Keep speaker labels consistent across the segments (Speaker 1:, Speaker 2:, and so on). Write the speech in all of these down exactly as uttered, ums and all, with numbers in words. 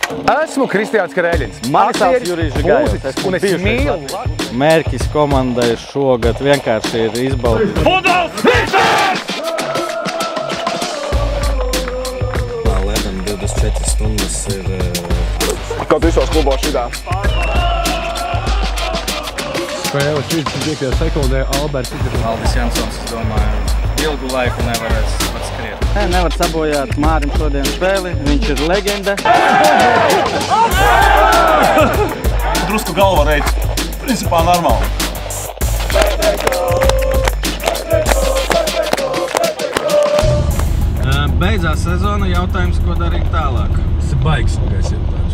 Speaker 1: Esmu Kristiāns Karēļins.
Speaker 2: Mani sauc Jurijs Žigājovs.
Speaker 1: Un es mīlu.
Speaker 2: Mērķis komandai šogad vienkārši ir izbaudīt.
Speaker 1: Futbols! Višers!
Speaker 3: Lēdam divdesmit četras stundas ir...
Speaker 4: Kaut visos klubos šidā.
Speaker 5: Spēle trīsdesmit piektajā sekundē Alberts izdarīja.
Speaker 2: Aldis Jansons, es domāju, ilgu laiku nevarēs pat skriet. Nē, nevar sabojāt Mārim šodien spēli, viņš ir leģenda.
Speaker 4: Drusku galva reiz. Principā normāli.
Speaker 2: Beidzās sezona, jautājums, ko darīt tālāk.
Speaker 5: Tas ir baigs smagais jautājums.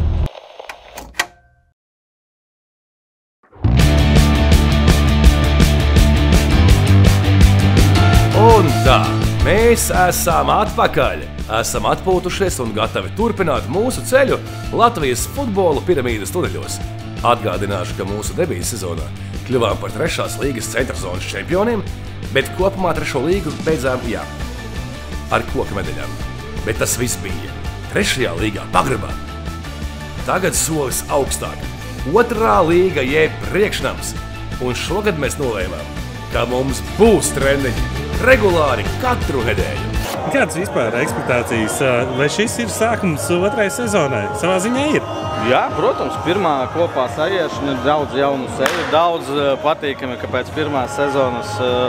Speaker 6: Un tā, mēs esam atpakaļ. Esam atpūtušies un gatavi turpināt mūsu ceļu Latvijas futbola piramīdas tuneļos. Atgādināšu, ka mūsu debijas sezonā kļuvām par trešās līgas centrzonas čempioniem, bet kopumā trešo līgu beidzām, jā, ar koka medaļām. Bet tas viss bija trešajā līgā pagrabā. Tagad solis augstāk. Otrā līga jeb priekšnams. Un šogad mēs nolēmām, ka mums būs treniņi regulāri katru nedēļu.
Speaker 7: Kādas vispār ekspektācijas? Vai šis ir sākums otrai sezonai? Savā ziņā ir.
Speaker 2: Jā, protams, pirmā kopā sajiešana, daudz jaunu seju, daudz patīkami, ka pēc pirmās sezonas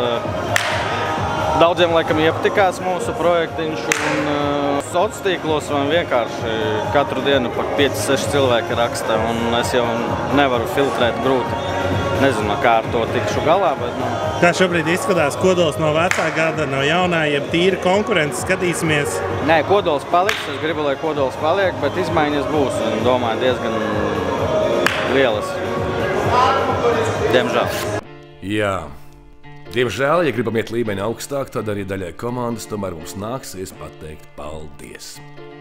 Speaker 2: daudziem laikam iepatikās mūsu projektiņš un sociālos tīklos man vienkārši katru dienu pa pieci seši cilvēki raksta un es jau nevaru filtrēt grūti. Nezinu, kā ar to tikšu galā, bet... Nu...
Speaker 7: Kā šobrīd izskatās kodols no vecā gada, no jaunā, jeb tīra konkurence skatīsimies?
Speaker 2: Nē, kodols paliks, es gribu, lai kodols paliek, bet izmaiņas būs, un domāju, diezgan lielas. Diemžēl.
Speaker 6: Jā. Diemžēl, ja gribam iet līmeni augstāk, tad arī daļai komandas tomēr mums nāksies pateikt paldies.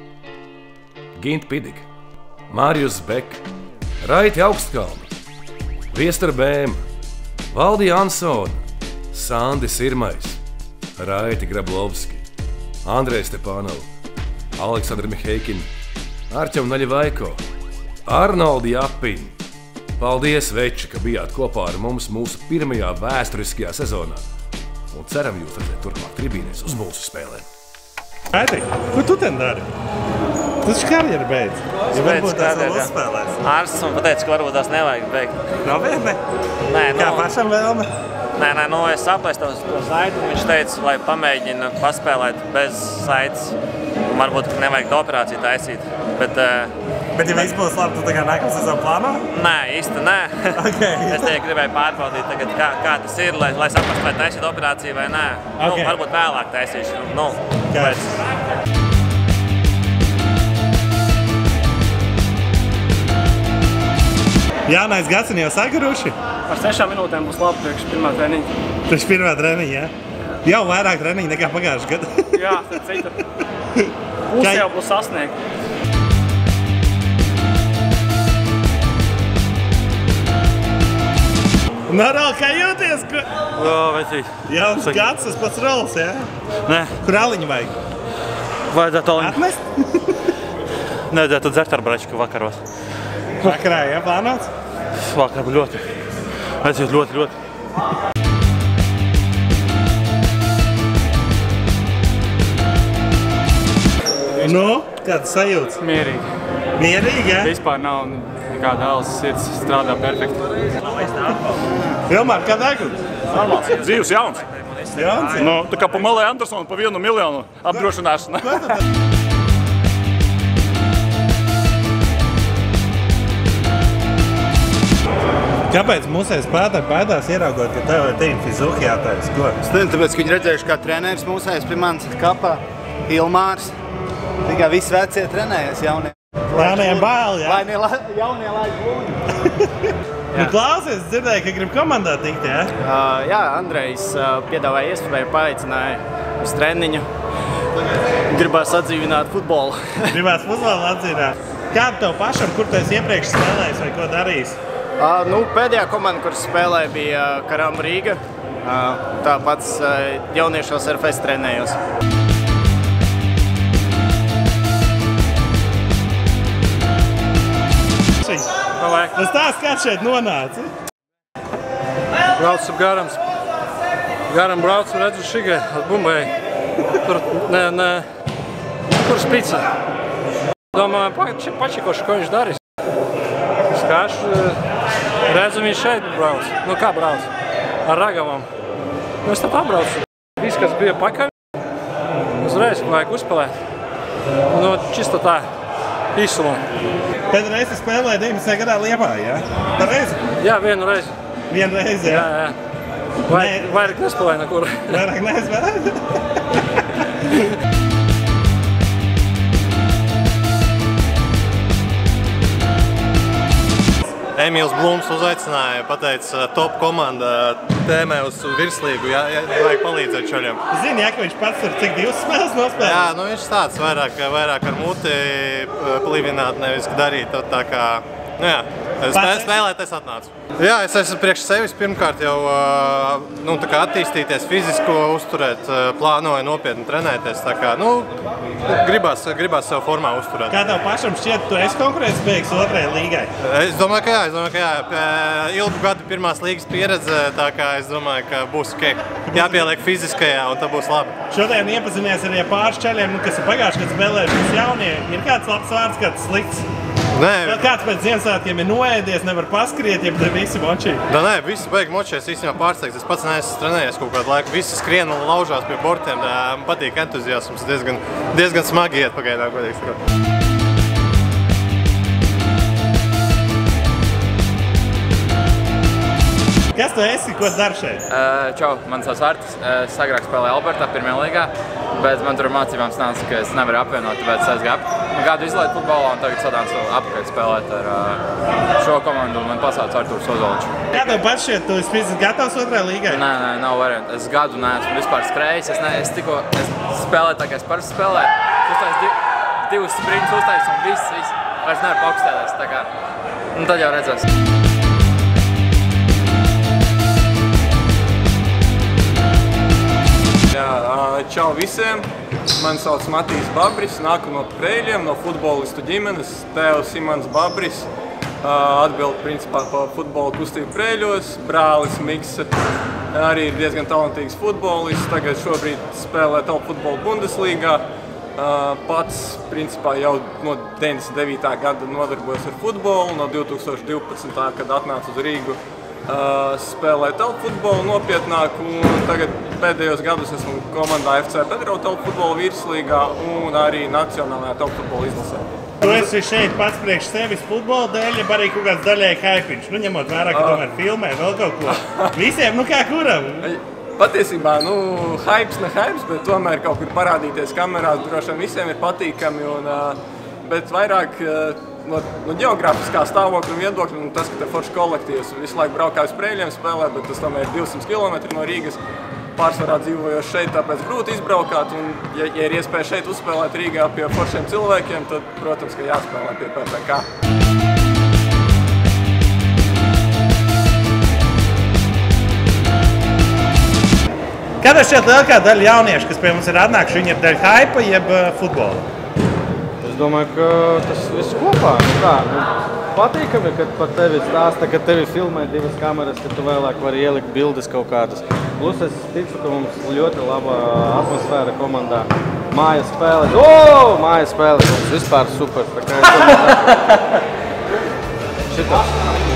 Speaker 6: Gint Pidik, Mārijus Bek, Raiti Augstkalni, Viestar Bēma, Valdi Jansona, Sandi Sirmais, Raiti Grablovski, Andrej Stepanov, Aleksandra Miheikina, Arķem Naļevaiko, Arnoldi Japini. Paldies, veči, ka bijāt kopā ar mums mūsu pirmajā vēsturiskajā sezonā. Un ceram jūs redzēt turpmāk tribīnēs uz mūsu spēlēm.
Speaker 7: Raiti, ko tu ten dari? Tu taču karjeru beidz.
Speaker 8: Es beidzu karjeru, jā. Ārsts man pateica, ka varbūt tās nevajag beigt.
Speaker 7: Nopietni?
Speaker 8: Nē, nu...
Speaker 7: Kā pašam vēlme?
Speaker 8: Nē, nē, nu es aplēstu to saiti, un viņš teica, lai pamēģina paspēlēt bez saites. Varbūt, ka nevajag to operāciju taisīt, bet...
Speaker 7: Bet ja viss būs labi, tu tā kā nākamā sezona plāno?
Speaker 8: Nē, īsti nē.
Speaker 7: Okay.
Speaker 8: Es tikai gribēju pārbaudīt tagad, kā, kā tas ir, lai, lai saprastu, vai taisīt operāciju vai nē. Okay. Nu, varbūt vēlāk taisīšu. Nu, pēc...
Speaker 7: Jaunais gads un jau sagaruši?
Speaker 9: Par sešām minūtēm būs labi priekš pirmā treniņa.
Speaker 7: Priekš pirmā treniņa, jā? Jau vairāk treniņa nekā pagājuši gadu.
Speaker 9: Jā, tad cita. Pusi jau būs sasniegt.
Speaker 7: Norāli, kā jūties? Ko...
Speaker 8: Jā, vecīt.
Speaker 7: Jauns gads, tas pats rols, jā?
Speaker 8: Nē.
Speaker 7: Kur aliņu vajag?
Speaker 8: Vajadzētu aliņu.
Speaker 7: Atmest?
Speaker 8: Nevajadzētu dzert ar bračku vakaros.
Speaker 7: Vakarā, jā, plānots?
Speaker 8: Vakar ļoti. Vecīt ļoti, ļoti.
Speaker 7: Nu, kāds sajūts?
Speaker 9: Mierīgi.
Speaker 7: Mierīgi, jā?
Speaker 9: Vispār nav nekāda alsas sirds, strādā perfekti.
Speaker 7: Vilmār, kā degums?
Speaker 4: Normāls. Dzīves jauns.
Speaker 7: Jauns?
Speaker 4: Nu, tā kā pa Malē Andersonu pa vienu miljonu apdrošināšana.
Speaker 7: Kāpēc mūsēs spēlētāji baidās ieraugot, ka tev ir tīm fizuki jātais? Ko?
Speaker 10: Es nezinu, tāpēc, ka viņi redzējuši, kā treneris mūsēs pie manis kapā, Ilmārs. Tikai visi vecie trenējas jaunie.
Speaker 7: Jauniem bail, jā?
Speaker 10: Lai ne la, jaunie laid lūņi.
Speaker 7: Nu, klausies, dzirdēju, ka grib komandā tikt, jā?
Speaker 9: Uh, jā, Andrejs uh, piedāvāja iespēju, paaicināja uz treniņu. Gribās atdzīvināt futbolu.
Speaker 7: Gribās futbolu atdzīvināt. Kādu tev pašam, kur tu esi iepriekš spēlējis vai ko darījis?
Speaker 9: Uh, nu, pēdējā komanda, kuras spēlēja, bija Karam Rīga. Uh, tāpat uh, jauniešos R F S trenējos.
Speaker 7: Tas tās kāds šeit nonāca.
Speaker 11: Braucu garams. Garam braucu, redzu šigai, bumbēji. Tur, ne, ne, tur spica. Domāju, pačikošu, ko viņš darīs. Skašu, redzu, viņš šeit brauc. Nu kā brauc? Ar ragavam. Nu es tad apbraucu. Viss, kas bija pakaļ, uzreiz vajag uzspēlēt. Nu, čisto tā, īsumā.
Speaker 7: Pēc reizi spēlēja deviņdesmitajā gadā Liepājā, jā? Tā reizi?
Speaker 11: Jā, vienu reizi.
Speaker 7: Vienu reizi, jā?
Speaker 11: Jā, jā. Vai, vairāk nespēlēja nekur.
Speaker 7: Vairāk nespēlēja?
Speaker 12: Emīls Blums uzaicināja, pateica top komanda tēmē uz virslīgu, jā, jā, vajag palīdzēt šaļiem.
Speaker 7: Zini, jā, ka viņš pats ar cik divas spēles nospēlē?
Speaker 12: Jā, nu viņš tāds vairāk, vairāk ar muti plīvināt, nevis darīt tā kā, nu jā, spēlēt, spēlēt es atnācu. Jā, es esmu priekš sevis pirmkārt jau nu, tā kā attīstīties, fizisko uzturēt, plānoju nopietni trenēties, tā kā, nu, gribās, gribās sev formā uzturēt.
Speaker 7: Kā tev pašam šķiet, tu esi konkurētspējīgs otrajai līgai?
Speaker 12: Es domāju, ka jā, es domāju, ka jā. Ilgu gadu pirmās līgas pieredze, tā kā es domāju, ka būs ok. Jāpieliek fiziskajā un tā būs labi.
Speaker 7: Šodien iepazinies arī ar pāris čaļiem, nu, kas ir pagājuši, kad spēlējušies jaunie. Ir kāds labs vārds, kāds slikts?
Speaker 12: Nē.
Speaker 7: Vēl kāds pēc Ziemassvētkiem ir noēdies, nevar paskriet, ja te visi močī?
Speaker 12: Da, nē, visi beig močies, īstenībā pārsteigts. Es pats neesmu trenējies kaut kādu laiku. Visi skrien un laužās pie bortiem. Man patīk entuziasms, diezgan, diezgan smagi iet pagaidām, godīgi sakot.
Speaker 7: Kas tu esi, ko dari šeit?
Speaker 13: Uh, čau, man sauc Artis. Es agrāk spēlēju Albertā pirmajā līgā, bet man tur mācībām snāca, ka es nevaru apvienot, tāpēc es aizgāju gadu izlaidu futbolā un tagad sadācu apakaļ spēlēt ar uh, šo komandu un man pasauc Artūrs Ozoliņš.
Speaker 7: Kā tev pats šeit, tu esi fiziski gatavs otrajai līgai?
Speaker 13: Nē, nē, nav variantu. Es gadu neesmu vispār skrējis, es, ne, es tikko es spēlēju tā, kā es parasti spēlēju. Uztais div, divus sprintus uztais un viss, viss. Vairs nevar paukstēties, tā kā, nu tad jau redzēs.
Speaker 14: Jā, čau visiem! Mani sauc Matīs Babris, nāku no Preiļiem, no futbolistu ģimenes. Tēvs Imants Babris atbild principā par futbola kustību Preiļos. Brālis Mikse arī ir diezgan talantīgs futbolists. Tagad šobrīd spēlē top futbola Bundeslīgā. Pats principā jau no deviņdesmit devītā gada nodarbojos ar futbolu, no divtūkstoš divpadsmitā kad atnācu uz Rīgu. Uh, spēlēju telpu futbolu nopietnāk un tagad pēdējos gadus esmu komandā F C Pedro telpu futbola virslīgā un arī nacionālajā telpu futbola izlasē.
Speaker 7: Tu esi šeit pats priekš sevis futbola dēļ, ja arī kaut kāds daļēji haipiņš, nu ņemot vērā, ka tomēr filmē vēl kaut ko. Visiem, nu kā kuram?
Speaker 14: Patiesībā, nu, haips ne haips, bet tomēr kaut kur parādīties kamerās droši vien visiem ir patīkami un, uh, bet vairāk uh, No, no ģeogrāfiskā stāvokļa un viedokļa, un tas, ka te forši kolektīvs visu laiku braukāju uz Preiļiem spēlēt, bet tas tomēr ir divsimt kilometri no Rīgas. Pārsvarā dzīvojot šeit, tāpēc grūti izbraukāt, un ja, ja ir iespēja šeit uzspēlēt Rīgā pie foršiem cilvēkiem, tad, protams, ka jāspēlē pie P P K.
Speaker 7: Kādā šķiet lielākā daļa jauniešu, kas pie mums ir atnākuši, viņi ir dēļ haipa jeb futbola?
Speaker 2: Es domāju, ka tas viss kopā, nu kā, nu, patīkami, kad par tevi stāsta, kad tevi filmē divas kameras, ka tu vēlāk vari ielikt bildes kaut kādas. Plus es ticu, ka mums ļoti laba atmosfēra komandā. Mājas spēles, o, mājas spēles, mums vispār super, tā kā es domāju. Šitas.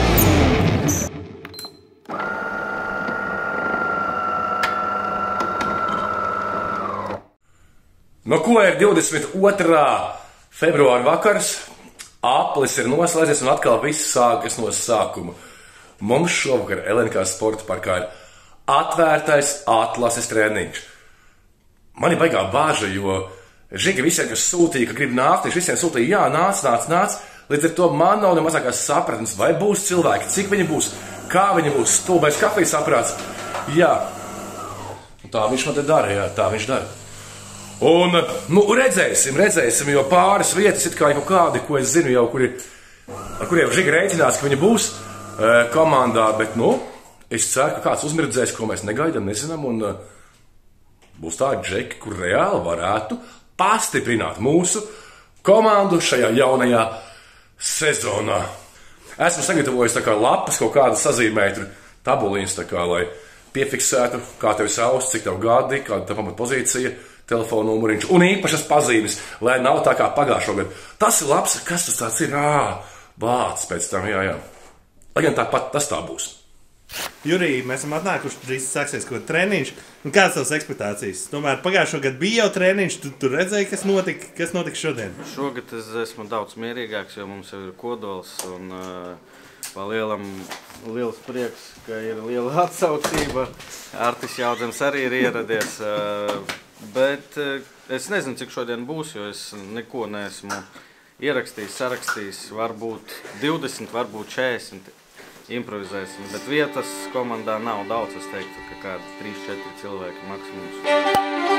Speaker 6: No ko ir divdesmit otrā februāra vakars, aplis ir noslēdzies un atkal viss sākas no sākuma. Mums šovakar L N K sporta parkā ir atvērtais atlases treniņš. Man ir baigā bāža, jo zinu, ka visiem, kas sūtīja, ka grib nākt, viņš visiem sūtīja, jā, nāc, nāc, nāc. Līdz ar to man nav ne mazākās sapratnes, vai būs cilvēki, cik viņi būs, kā viņi būs, stulbais kafijas aprāts. Jā, tā viņš man te dara, jā, tā viņš dara. Un, nu, redzēsim, redzēsim, jo pāris vietas ir kā kaut kādi, ko es zinu jau, kuri, ar kuriem Žiga rēķinās, ka viņi būs e, komandā, bet, nu, es ceru, ka kāds uzmirdzēs, ko mēs negaidām, nezinām, un e, būs tādi džeki, kur reāli varētu pastiprināt mūsu komandu šajā jaunajā sezonā. Esmu sagatavojis tā kā lapas kaut kādu sazīmēt tabuliņas, tā kā, lai piefiksētu, kā tev sauc, cik tev gadi, kāda tev pamatpozīcija, telefona numuriņš un īpašas pazīmes, lai nav tā kā pagājušo gadu. Tas ir labs, kas tas tāds ir? Ā, bācis pēc tam, jā, jā. Lai gan tāpat tas tā būs.
Speaker 7: Jurij, mēs esam atnākuši, drīz sāksies kaut treniņš. Un kādas tavas ekspektācijas? Tomēr pagājušo gadu bija jau treniņš, tu, tu redzēji, kas notika, kas notika šodien?
Speaker 2: Šogad es esmu daudz mierīgāks, jo mums jau ir kodols un uh, pa lielam liels prieks, ka ir liela atsaucība. Artis Jaudzems arī ir ieradies, uh, bet uh, es nezinu, cik šodien būs, jo es neko neesmu ierakstījis, sarakstījis. Varbūt divdesmit, varbūt četrdesmit. Improvizēsim, bet vietas komandā nav daudz, es teiktu, ka kādi trīs četri cilvēki maksimums.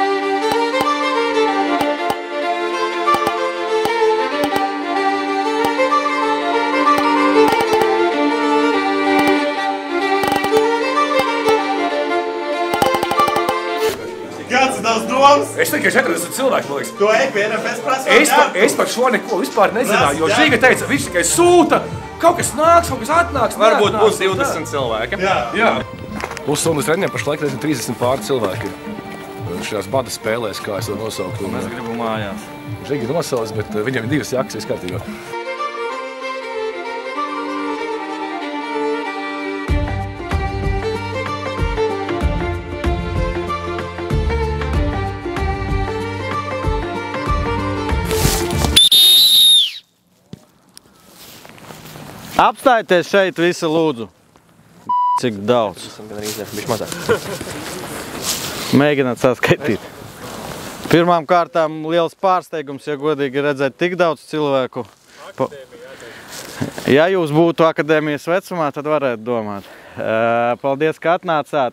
Speaker 7: Kāds ir tavs domas?
Speaker 6: Es tikai četrdesmit cilvēki, man liekas.
Speaker 7: Tu ej pie N F S prasot?
Speaker 6: Es, pa, es par šo neko vispār nezināju, jo Žiga teica, viņš tikai sūta, kaut kas nāks, kaut kas atnāks.
Speaker 14: Varbūt būs divdesmit cilvēki.
Speaker 6: Jā. Jā.
Speaker 1: Pusstundas treniņiem pašlaik ir trīsdesmit pāri cilvēki. Šajās bada spēlēs, kā es to nosaukt. Un,
Speaker 2: mēs gribam mājās.
Speaker 1: Žiga nosauc, bet viņam ir divas jakas, viss kārtībā.
Speaker 2: Apstājieties šeit visi lūdzu. Cik daudz. Mēģināt saskaitīt. Pirmām kārtām liels pārsteigums, ja godīgi redzēt tik daudz cilvēku. Ja jūs būtu akadēmijas vecumā, tad varētu domāt. Paldies, ka atnācāt.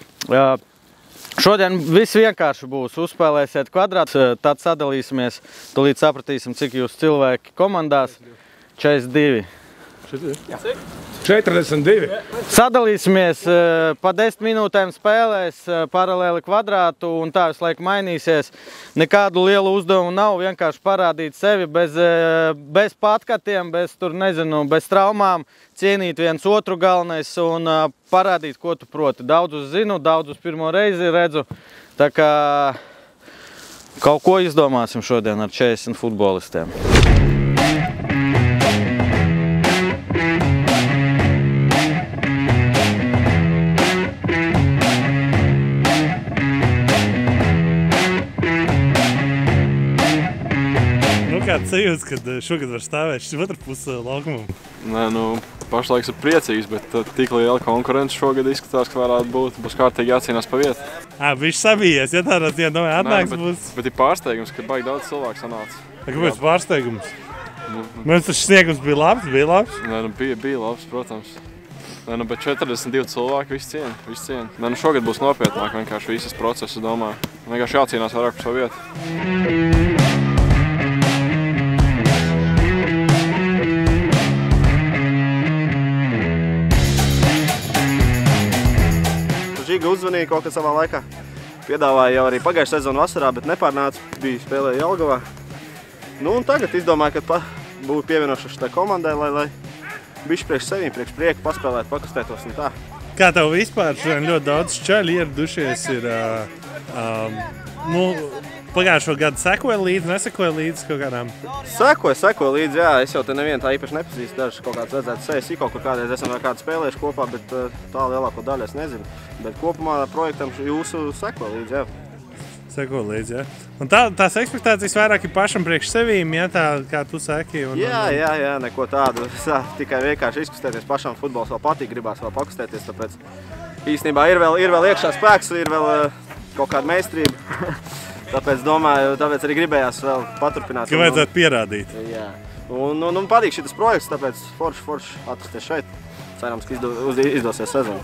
Speaker 2: Šodien viss vienkārši būs. Uzspēlēsiet kvadrāts, tad sadalīsimies. Tūlīt sapratīsim, cik jūs cilvēki komandās. četrdesmit divi.
Speaker 1: četrdesmit divi.
Speaker 2: Sadalīsimies pa desmit minūtēm spēlēs paralēli kvadrātu un tā visu laiku mainīsies. Nekādu lielu uzdevumu nav, vienkārši parādīt sevi bez, bez patkatiem, bez, tur, nezinu, bez traumām, cienīt viens otru galvenais un parādīt, ko tu proti. Daudzus zinu, daudzus pirmo reizi redzu, tā kā kaut ko izdomāsim šodien ar četrdesmit futbolistiem.
Speaker 7: Kāds sajūts, kad šogad var stāvēt šis otrpus laukumam?
Speaker 15: Nē, nu, pašlaiks ir priecīgs, bet tik liela konkurence šogad izskatās, ka varētu būt. Būs kārtīgi jācīnās pa vietu.
Speaker 7: Ā, viņš sabijies, ja tādā dienā domāju, atnāks
Speaker 15: Nē, bet,
Speaker 7: būs.
Speaker 15: Bet ir pārsteigums, ka baigi daudz cilvēku sanāca.
Speaker 7: Kāpēc pārsteigums? Mums tas sniegums bija labs, bija labs?
Speaker 15: Nē, nu, bija, bija labs, protams. Nē, nu, bet četrdesmit divi cilvēki visi cien, visi cien. Nē, nu, šogad būs nopietnāk vienkārši visas procesas, domāju. Vienkārši jācīnās vairāk par savu vietu.
Speaker 10: Žiga uzvanīja kaut kad savā laikā. Piedāvāja jau arī pagājušā sezonu vasarā, bet nepārnāca. Bija spēlēja Jelgavā. Nu un tagad izdomāju, ka būtu pievienošos šai komandai, lai, lai bišķi priekš sevīm, priekš prieku paspēlēt, pakustētos un tā.
Speaker 7: Kā tev vispār šodien ļoti daudz čaļi ieradušies ir, uh, um, nu, pagājušo gadu sekoja līdzi, nesekoja līdzi kaut kādām?
Speaker 10: Sekoja, sekoja līdzi, jā. Es jau te nevienu tā īpaši nepazīstu. Dažas kaut kāds redzētu sejas, kaut kur kādreiz esam vēl kādu spēlējuši kopā, bet tā lielāko daļu es nezinu. Bet kopumā projektam jūsu sekoja līdzi, jā.
Speaker 7: Sekoja līdzi, jā. Un tā, tās ekspektācijas vairāk ir pašam priekš sevīm, ja tā, kā tu saki? Un,
Speaker 10: jā, jā, jā, neko tādu. Tā, tikai vienkārši izkustēties pašam. Futbols vēl patīk, gribās vēl pakustēties, tāpēc īstenībā ir vēl, ir vēl iekšā spēks, ir vēl kaut kāda meistarība. Tāpēc domāju, tāpēc arī gribējās vēl paturpināt.
Speaker 7: Ka vajadzētu pierādīt.
Speaker 10: Jā. Un, un, un patīk šitas projekts, tāpēc forši, forši atrasties šeit. Cerams, ka izdo, izdosies sezonu.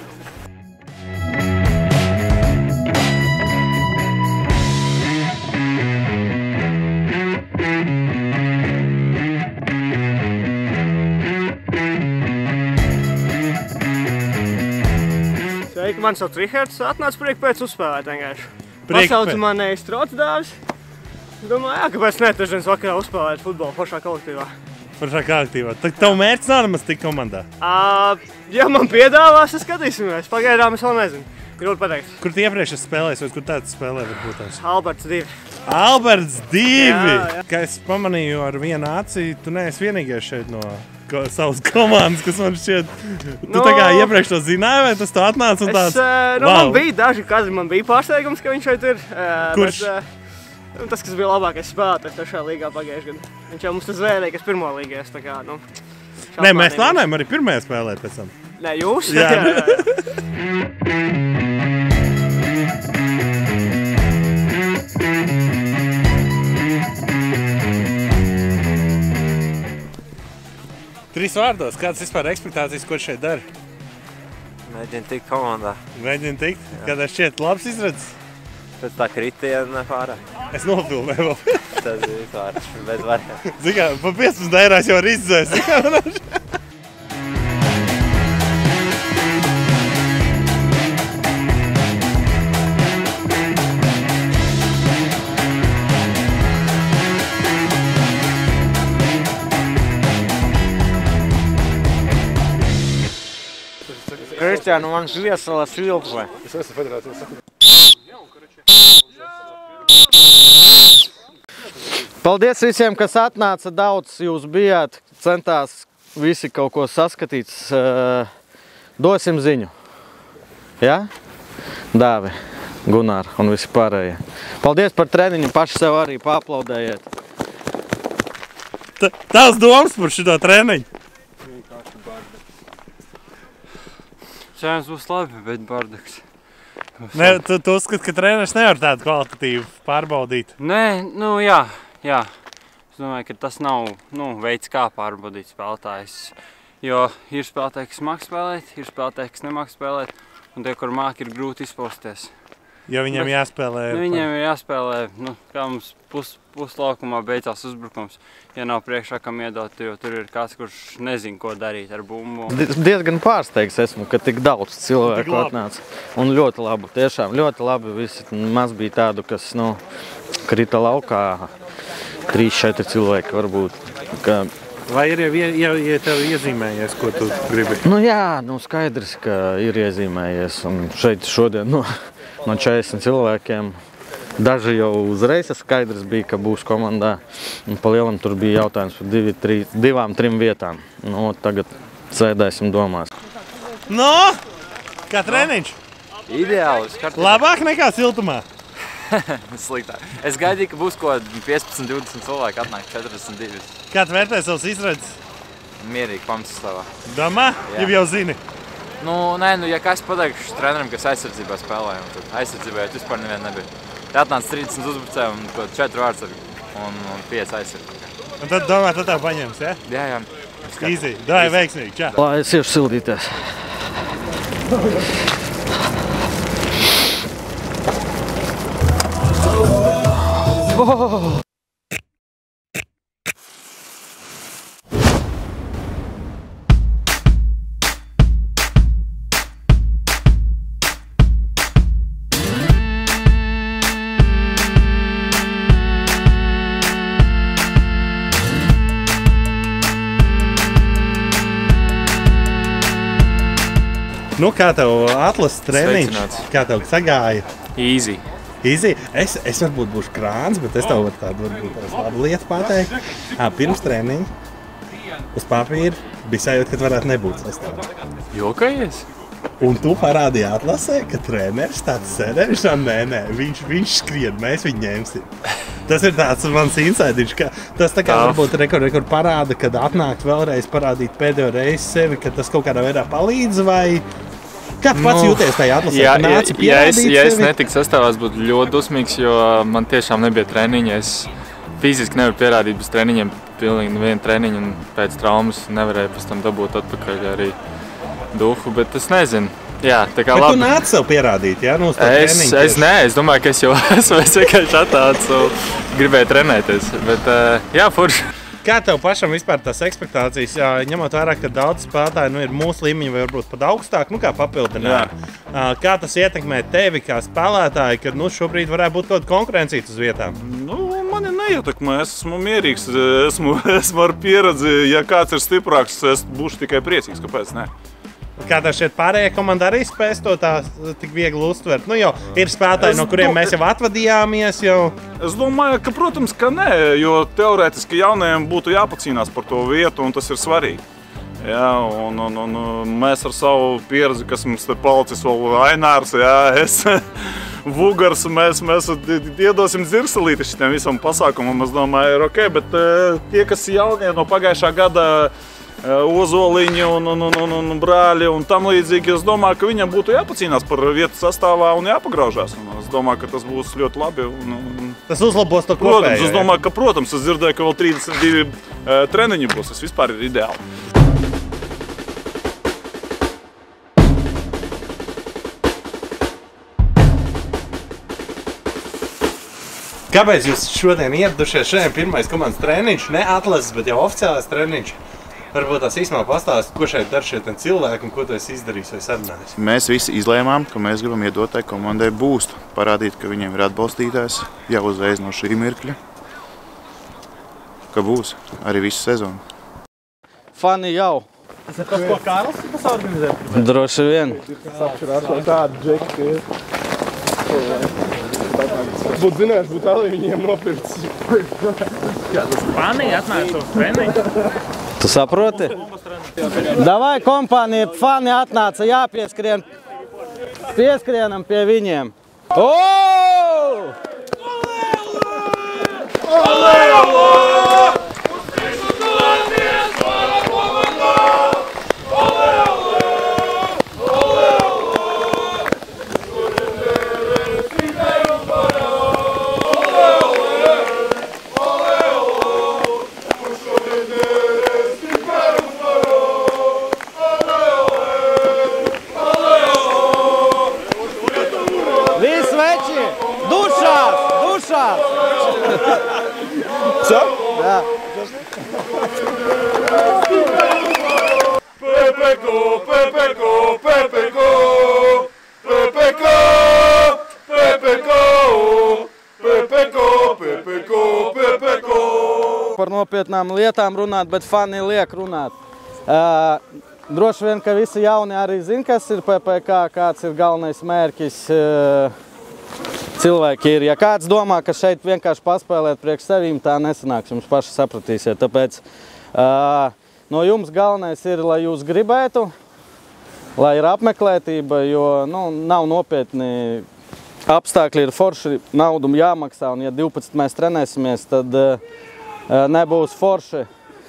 Speaker 16: Sveiki, man sauc Rihards. Atnāc priek pēc uzspēlēt vienkārši.
Speaker 7: Priek
Speaker 16: Pasaucu
Speaker 7: pēc.
Speaker 16: man neiztrauc dāvis. Domāju, jā, kāpēc ne, trešdienas vakarā uzspēlēt futbolu pašā kolektīvā.
Speaker 7: Foršā kā aktīvā. Tad tev mērķis nav nemaz tik komandā?
Speaker 16: Uh, ja man piedāvās, tad skatīsimies. Pagaidām es vēl nezinu. Grūti pateikt.
Speaker 7: Kur tu iepriekš esi spēlējis, vai kur tāds spēlē varbūt tās?
Speaker 16: Alberts divi.
Speaker 7: Alberts divi!
Speaker 16: Jā, jā.
Speaker 7: Kā es pamanīju ar vienu acī, tu neesi vienīgais šeit no ko, savas komandas, kas man šķiet... Tu
Speaker 16: No.
Speaker 7: tā kā iepriekš to zināji, vai tas to atnāca un tāds...
Speaker 16: Es, uh, nu,
Speaker 7: wow.
Speaker 16: Man bija daži, kad man bija pārsteigums, ka viņš šeit ir. Uh,
Speaker 7: Kurš?
Speaker 16: Bet, uh, tas, kas bija labākais spēlētājs trešā līgā pagājušajā gadā. Viņš jau mums tur zvērēja, kas pirmo līgās, tā kā, nu...
Speaker 7: Nē, mēs plānojam arī pirmajā spēlēt pēc tam.
Speaker 16: Nē, jūs?
Speaker 7: Jā.
Speaker 16: jā, jā, jā.
Speaker 7: Trīs vārdos, kādas vispār ekspektācijas, ko šeit dara?
Speaker 17: Mēģinu tikt komandā.
Speaker 7: Mēģinu tikt? Kādā šķiet labs izredzes?
Speaker 17: Pēc tā kritiena pārāk.
Speaker 7: Es nofilmēju vēl.
Speaker 17: Tas ir vispār bez variantiem.
Speaker 7: Zini kā, pa piecpadsmit eirās jau var izdzēst.
Speaker 9: Kristiāna, man žiesalas vilkve.
Speaker 1: Es esmu federācijas sakot.
Speaker 2: Paldies visiem, kas atnāca. Daudz jūs bijāt, centās visi kaut ko saskatīt. Dosim ziņu. Ja? Dāvi, Gunār un visi pārējie. Paldies par treniņu, paši sev arī paaplaudējiet.
Speaker 7: Tavs domas par šito treniņu?
Speaker 18: Šajās būs labi, bet bardaks.
Speaker 7: Ne, tu, tu uzskati, ka treneris nevar tādu kvalitatīvu pārbaudīt?
Speaker 18: Nē, nu jā, jā. Es domāju, ka tas nav nu, veids, kā pārbaudīt spēlētājus. Jo ir spēlētāji, kas māk spēlēt, ir spēlētāji, kas nemāk spēlēt, un tie, kur māk, ir grūti izpausties.
Speaker 7: Jo viņiem
Speaker 18: Bet,
Speaker 7: jāspēlē...
Speaker 18: Nu, viņiem ir jāspēlē, nu, kā mums pus, puslaukumā beidzās uzbrukums. Ja nav priekšā, kam iedot, jo tur ir kāds, kurš nezin, ko darīt ar bumbu.
Speaker 2: Diezgan pārsteigts esmu, ka tik daudz cilvēku atnāca. Un ļoti labi, tiešām ļoti labi. Visi maz bija tādu, kas, nu, krita laukā. Trīs, četri cilvēki varbūt. Ka...
Speaker 7: Vai ir jau, jau, jau tev iezīmējies, ko tu gribi?
Speaker 2: Nu jā, nu skaidrs, ka ir iezīmējies. Un šeit šodien, nu, no četrdesmit cilvēkiem daži jau uzreiz skaidrs bija, ka būs komandā. Un pa lielam tur bija jautājums par divi, tri, divām, trim vietām. Nu, tagad sēdēsim domās.
Speaker 7: No, kā treniņš?
Speaker 13: Ideāli.
Speaker 7: Labāk nekā siltumā?
Speaker 13: Sliktāk. Es gaidīju, ka būs ko piecpadsmit, divdesmit cilvēki, atnāk četrdesmit divi.
Speaker 7: Kā tu vērtē savas izredzes?
Speaker 13: Mierīgi pamatsastāvā.
Speaker 7: Domā? Jau jau zini?
Speaker 13: Nu, nē, nu, ja kā es pateikšu trenerim, kas aizsardzībā spēlēja, tad aizsardzībā jau vispār neviena nebija. Te atnāca trīsdesmit uzbrucēji un četri vārdsargi un, un pieci aizsargi.
Speaker 7: Un tad domā, tad tev paņems, ja?
Speaker 13: Jā, jā.
Speaker 7: Easy. Dāj, veiksmīgi. Čau.
Speaker 2: Lai es iešu sildīties. Oh!
Speaker 7: Nu, kā tev atlases treniņš?
Speaker 19: Sveicināts.
Speaker 7: Kā tev sagāja?
Speaker 19: Easy.
Speaker 7: Easy? Es, es varbūt būšu krāns, bet es tev varu tādu varbūt tādu labu lietu pateikt. Ā, pirms treniņa uz papīra bija sajūta, ka tu varētu nebūt sastāvā.
Speaker 19: Jokajies?
Speaker 7: Un tu parādīji atlasē, ka treneris tāds sēdējuši, nē, nē, viņš, viņš skrien, mēs viņu ņemsim. Tas ir tāds mans insaidiņš, ka tas tā kā
Speaker 19: Tā.
Speaker 7: varbūt rekord, rekord parāda, kad atnākt vēlreiz parādīt pēdējo reizi sevi, ka tas kaut kādā veidā palīdz, vai kā tu pats jūties tajā atlasē,
Speaker 19: jā,
Speaker 7: ka nāci
Speaker 19: ja, ja es,
Speaker 7: pierādīt
Speaker 19: ja es
Speaker 7: sevi?
Speaker 19: netiktu sastāvās, būtu ļoti dusmīgs, jo man tiešām nebija treniņa. Es fiziski nevaru pierādīt bez treniņiem, pilnīgi nevienu treniņu, un pēc traumas nevarēju pēc tam dabūt atpakaļ arī duhu, bet es nezinu. Jā, tā kā
Speaker 7: Bet
Speaker 19: labi.
Speaker 7: tu nāc sev pierādīt, jā, nu uz to
Speaker 19: Es,
Speaker 7: treniņu
Speaker 19: es
Speaker 7: tieši?
Speaker 19: nē, es domāju, ka es jau esmu, es vienkārši atnācu, gribēju trenēties, bet uh, jā, forši.
Speaker 7: Kā tev pašam vispār tās ekspektācijas, jā, ņemot vērā, ka daudz spēlētāji nu, ir mūsu līmeņi vai varbūt pat augstāk, nu kā papildinājumi. Kā tas ietekmē tevi kā spēlētāji, kad nu, šobrīd varētu būt kaut kāda konkurencīta uz vietām?
Speaker 18: Nu, mani
Speaker 4: neietekmē. Es esmu mierīgs, esmu, esmu ar pieredzi. Ja kāds ir stiprāks, es būšu tikai priecīgs. Kāpēc ne?
Speaker 7: Kā tā šeit pārējā komanda arī spēs to tā tik viegli uztvert? Nu jau ir spēlētāji, no kuriem mēs jau atvadījāmies jau.
Speaker 4: Es domāju, ka, protams, ka nē, jo teorētiski jaunajiem būtu jāpacīnās par to vietu, un tas ir svarīgi. Jā, un, un, un mēs ar savu pieredzi, kas mums te palicis vēl Ainārs, jā, es, Vugars, mēs, mēs iedosim dzirkselīti šitiem visam pasākumam, es domāju, ir ok, bet tie, kas jaunie no pagājušā gada Ozoliņi un, un, un, un brāļi un tam līdzīgi, es domāju, ka viņam būtu jāpacīnās par vietu sastāvā un jāpagraužās. Un es domāju, ka tas būs ļoti labi. Un, un...
Speaker 7: Tas uzlabos to kopējo.
Speaker 4: Protams, es domāju, ka, protams, es dzirdēju, ka vēl trīsdesmit divi uh, treniņi būs. Tas vispār ir ideāli.
Speaker 7: Kāpēc jūs šodien ieradušies? Šodien pirmais komandas treniņš, ne atlases, bet jau oficiālais treniņš. Varbūt tās īsumā pastāstīt, ko šeit dar šie cilvēki un ko tu esi izdarījis vai sarunājis.
Speaker 20: Mēs visi izlēmām, ka mēs gribam iedot tai komandai boostu, parādīt, ka viņiem ir atbalstītājs jau uzreiz no šī mirkļa, ka būs arī visu sezonu.
Speaker 2: Fani jau.
Speaker 7: Tas ir tas, ko Kārlis ir pasorganizēt?
Speaker 2: Droši vien.
Speaker 5: Tāda džeka ir. Būtu zinājis, būtu arī viņiem nopircis.
Speaker 21: Kā tas Fani atnāca uz treniņu?
Speaker 2: Tu saproti? Davai kompānija, Fani atnāca, jāpieskrien. Pieskrienam pie viņiem. O! Olē, olē!
Speaker 5: Co?
Speaker 2: Jā.
Speaker 5: Pepeko, Pepeko, Pepeko, Pepeko, Pepeko, Pepeko, Pepeko, Pepeko.
Speaker 2: Par nopietnām lietām runāt, bet Fani liek runāt. Uh, droši vien, ka visi jauni arī zina, kas ir P P K, kāds ir galvenais mērķis. Uh, Cilvēki ir. Ja kāds domā, ka šeit vienkārši paspēlēt priekš sevīm, tā nesanāks, jums paši sapratīsiet. Tāpēc uh, no jums galvenais ir, lai jūs gribētu, lai ir apmeklētība, jo nu, nav nopietni apstākļi, ir forši, naudu jāmaksā, un ja divpadsmit mēs trenēsimies, tad uh, nebūs forši.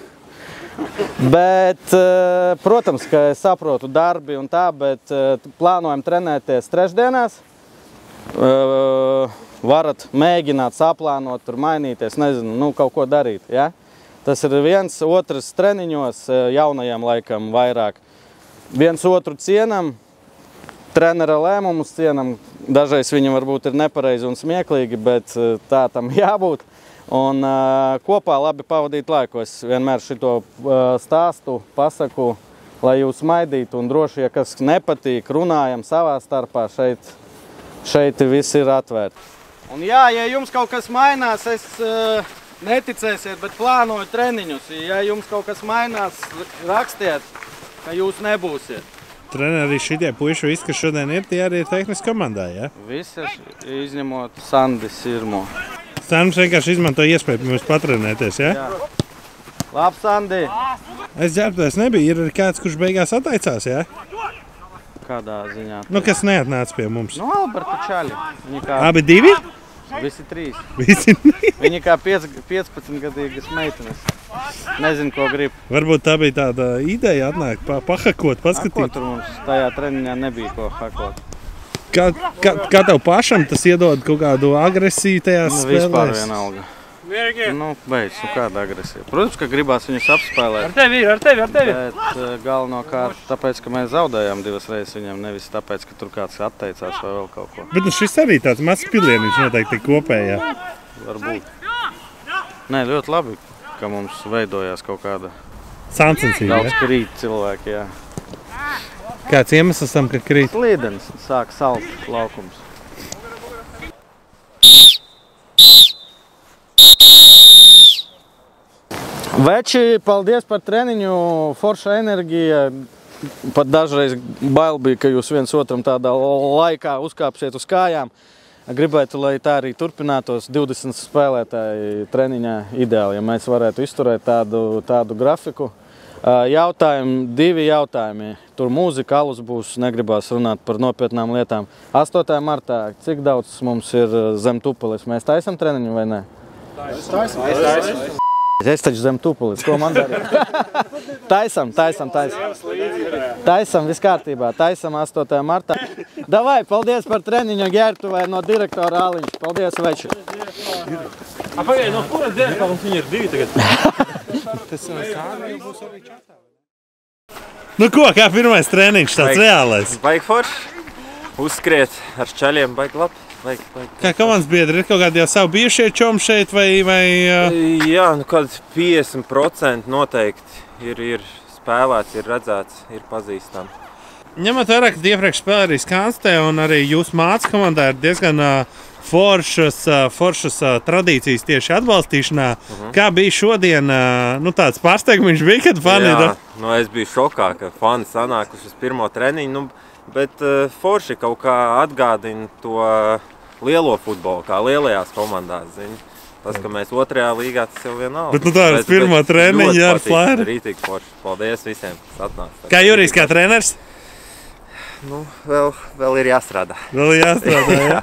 Speaker 2: Bet, uh, protams, ka es saprotu darbi un tā, bet uh, plānojam trenēties trešdienās. Uh, varat mēģināt saplānot, tur mainīties, nezinu, nu, kaut ko darīt, ja? Tas ir viens, otrs treniņos, jaunajiem laikam vairāk. Viens otru cienam, trenera lēmumus cienam, dažreiz viņi varbūt ir nepareizi un smieklīgi, bet tā tam jābūt. Un uh, kopā labi pavadīt laiku. Es vienmēr šito uh, stāstu, pasaku, lai jūs maidītu un droši, ja kas nepatīk, runājam savā starpā šeit. Šeit viss ir atvērti. Un jā, ja jums kaut kas mainās, es uh, neticēsiet, bet plānoju treniņus. Ja jums kaut kas mainās, rakstiet, ka jūs nebūsiet.
Speaker 7: Treneri šitie puiši, visi, kas šodien ir, tie arī ir tehniski komandā, ja?
Speaker 2: Visi, izņemot Sandi Sirmo.
Speaker 7: Sands vienkārši izmanto iespēju mums patrenēties, ja?
Speaker 2: Jā. Labi, Sandi!
Speaker 7: Es ģērbtais nebija, ir kāds, kurš beigās atteicās, ja?
Speaker 2: Kādā ziņā?
Speaker 7: Nu, kas neatnāca pie mums?
Speaker 2: Nu, Alberta Čaļi. Kā...
Speaker 7: Abi divi?
Speaker 2: Visi trīs.
Speaker 7: Visi trīs?
Speaker 2: Viņi kā piecpadsmitgadīgas meitenes. Nezinu, ko grib.
Speaker 7: Varbūt tā bija tāda ideja atnākt, pa, pahakot, paskatīt.
Speaker 2: A, ko tur mums tajā treniņā nebija ko hakot?
Speaker 7: Kā, kā, kā tev pašam tas iedod kaut kādu agresiju tajās
Speaker 2: nu,
Speaker 7: spēlēs?
Speaker 2: Vispār vienalga. Nu, beidz, nu kāda agresija. Protams, ka gribās viņus apspēlēt.
Speaker 21: Ar tevi ir, ar tevi, ar tevi.
Speaker 2: Bet uh, galvenokārt tāpēc, ka mēs zaudējām divas reizes viņam, nevis tāpēc, ka tur kāds atteicās vai vēl kaut ko.
Speaker 7: Bet nu šis arī tāds mazs pilieniņš noteikti kopējā.
Speaker 2: Varbūt. Nē, ļoti labi, ka mums veidojās kaut kāda
Speaker 7: sāncensība.
Speaker 2: Daudz krīt cilvēki, jā.
Speaker 7: Kāds iemesls tam, ka krīt?
Speaker 2: Slīdens, sāk salt laukums. Veči, paldies par treniņu, forša enerģija. Pat dažreiz bail bija, ka jūs viens otram tādā laikā uzkāpsiet uz kājām. Gribētu, lai tā arī turpinātos divdesmit spēlētāji treniņā ideāli, ja mēs varētu izturēt tādu, tādu grafiku. Jautājumi, divi jautājumi. Tur mūzika, alus būs, negribās runāt par nopietnām lietām. astotajā martā, cik daudz mums ir zem Tupeles? Mēs taisam treniņu vai ne? Taisam. Taisam. Es taču zem Tupeles, ko man darīt? Taisam, taisam, taisam. Taisam, viss kārtībā. Taisam astotajā martā. Davai, paldies par treniņu Gertuvai no direktora Aliņš. Paldies, veči.
Speaker 7: Pagaid, no kuras direktora mums viņi ir divi tagad? Tas kādi būs arī čatā. Nu ko, kā pirmais treniņš tāds reālais?
Speaker 17: Baigi forši. Uzskriet ar šķaļiem, baigi labi. Baigi, baigi.
Speaker 7: Kā komandas biedri, ir kaut kādi jau savu bijušie čomi šeit vai... vai uh...
Speaker 17: Jā, nu kāds piecdesmit procenti noteikti ir, ir spēlēts, ir redzēts, ir pazīstami.
Speaker 7: Ņemot vērā, ka iepriekš spēlē arī Skanstē un arī jūs māca komandā ir diezgan uh, foršas, uh, foršas uh, tradīcijas tieši atbalstīšanā. Uh-huh. Kā bija šodien, uh, nu tāds pārsteigums bija, kad fani...
Speaker 17: Jā, nu es biju šokā, ka fani sanākuši uz pirmo treniņu, nu, bet uh, forši kaut kā atgādina to uh, lielo futbolu, kā lielajās komandās, zini. Tas, ka mēs otrajā līgā, tas jau vienalga.
Speaker 7: Bet nu tā ir pirmā treniņa ar flēru.
Speaker 17: Rītīgi forši. Paldies visiem, kas atnāca.
Speaker 7: Kā Jurijs, kā treneris?
Speaker 17: Nu, vēl, vēl ir jāstrādā.
Speaker 7: Vēl ir jāstrādā, jā.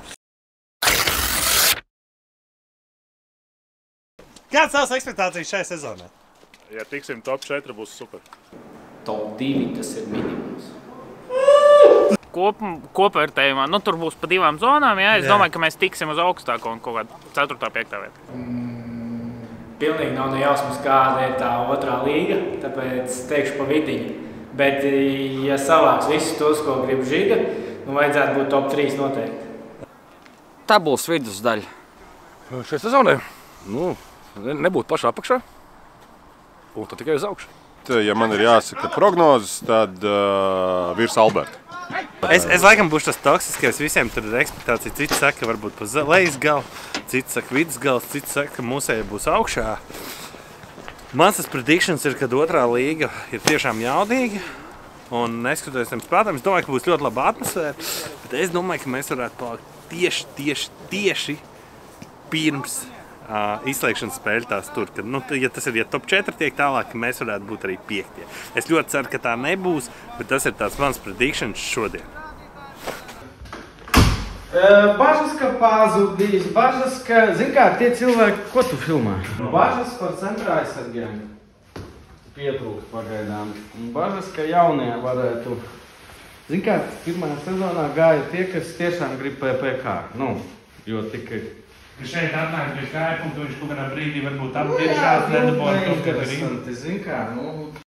Speaker 7: Kāds tavs ekspektācijas šai sezonai?
Speaker 4: Ja tiksim top četri, būs super.
Speaker 21: Top divi, tas ir minimums. Kop, kopvērtējumā, nu tur būs pa divām zonām, jā, es jā. domāju, ka mēs tiksim uz augstāko un kaut kādu ceturtā, piektā vietā.
Speaker 3: Mm, pilnīgi nav ne jausmas, kāda ir tā otrā līga, tāpēc teikšu pa vidiņu. Bet, ja savāks visus tos, ko grib Žiga, nu vajadzētu būt top trīs noteikti.
Speaker 1: Tabulas vidusdaļa. Šai sezonai, nu, nebūtu pašā apakšā, un tad tikai uz augšu.
Speaker 22: Ja man ir jāsaka prognozes, tad uh, virs Alberta.
Speaker 7: Es, es laikam būšu tas toksiskais, visiem tur ir ekspektācija. Cits saka, ka varbūt pa lejas galu, cits saka vidus gals, cits saka, ka mūsēji būs augšā. Mans tas predictions ir, kad otrā līga ir tiešām jaudīga. Un neskatoties tiem spēlētājiem, es domāju, ka būs ļoti laba atmosfēra. Bet es domāju, ka mēs varētu palikt tieši, tieši, tieši pirms Uh, izslēgšanas spēļu tās tur, kad, nu, ja tas ir, ja top četri tiek tālāk, mēs varētu būt arī piektie. Es ļoti ceru, ka tā nebūs, bet tas ir tāds mans predictions šodien.
Speaker 2: Uh, bažas, ka pazudīs, bažas, ka, zin kā, tie cilvēki, ko tu filmā? Bažas par centrā aizsargiem pietrūkst pagaidām. Bažas, ka jaunie varētu, zin kā, pirmajā sezonā gāja tie, kas tiešām grib P P K, nu, jo tikai
Speaker 21: Ka šeit atnāk pie Skype un tu viņš kaut kādā brīdī varbūt aptiešās, nedabot kaut kad arī.
Speaker 2: Interesanti, zin kā, nu,